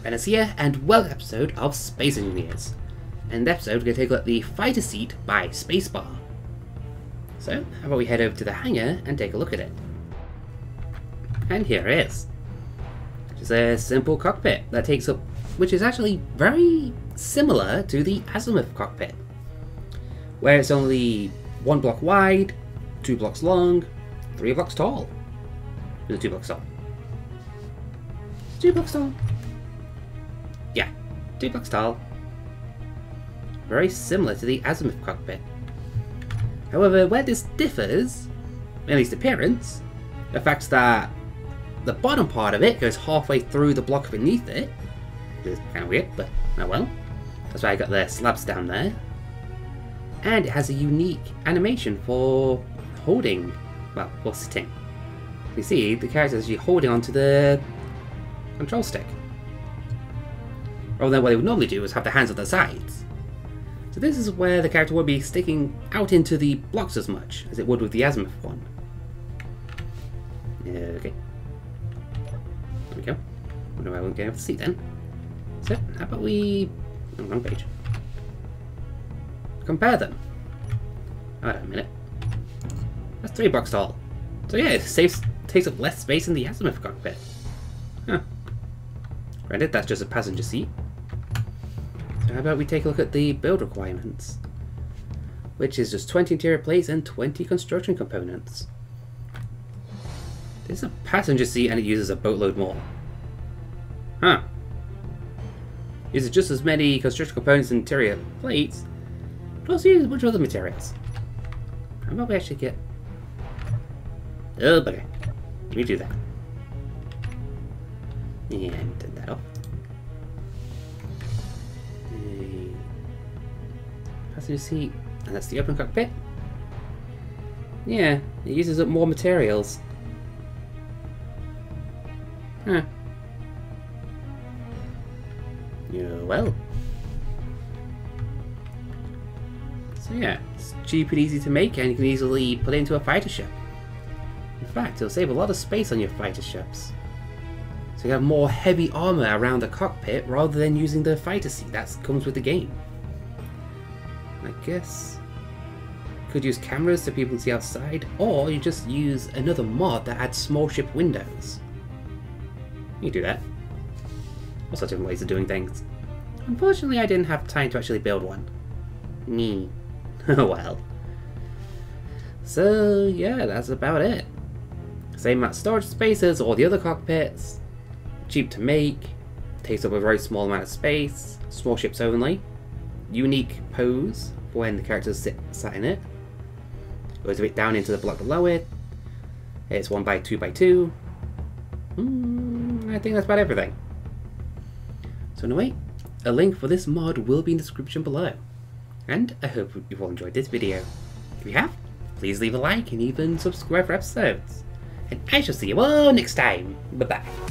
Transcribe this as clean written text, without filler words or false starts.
Ranos here, and welcome to an episode of Space Engineers. In this episode, we're going to take a look at the fighter seat by Spacebar. So, how about we head over to the hangar and take a look at it. And here it is. Just a simple cockpit that takes up, which is actually very similar to the Azimuth cockpit, where it's only 1 block wide, 2 blocks long, 3 blocks tall. Is it 2 blocks tall? 2 blocks tall. Yeah, 2 blocks tall. Very similar to the Azimuth cockpit. However, where this differs, at least appearance, the fact that the bottom part of it goes halfway through the block beneath it, which is kind of weird, but oh well. That's why I got the slabs down there. And it has a unique animation for holding, well, for sitting. You see, the character is actually holding onto the control stick, rather than what they would normally do is have the hands on the sides. So this is where the character won't be sticking out into the blocks as much as it would with the Azimuth one. Okay. There we go. Wonder why I won't get able to see then. So, how about we... oh, wrong page. Compare them. Hold on a minute. That's 3 blocks tall. So yeah, it takes up less space in the Azimuth cockpit. Huh. Granted, that's just a passenger seat. So how about we take a look at the build requirements, which is just 20 interior plates and 20 construction components. This is a passenger seat and it uses a boatload more. Huh. Uses just as many construction components and interior plates, but also uses a bunch of other materials. How about we actually get... oh, bugger. Let me do that. And turn that off. Passenger seat, and that's the open cockpit. Yeah, it uses up more materials. Huh. Yeah, well. So yeah, it's cheap and easy to make, and you can easily put it into a fighter ship. In fact, it'll save a lot of space on your fighter ships. So you have more heavy armor around the cockpit rather than using the fighter seat that comes with the game. I guess could use cameras so people can see outside, or you just use another mod that adds small ship windows. You can do that. All sorts of different ways of doing things. Unfortunately, I didn't have time to actually build one. Me. Oh well. So yeah, that's about it. Same amount of storage space as all the other cockpits. Cheap to make. Takes up a very small amount of space. Small ships only. Unique pose for when the characters sat in it. Goes a bit down into the block below it. It's 1x2x2. I think that's about everything. So anyway, a link for this mod will be in the description below. And I hope you've all enjoyed this video. If you have, please leave a like and even subscribe for episodes. And I shall see you all next time. Bye bye.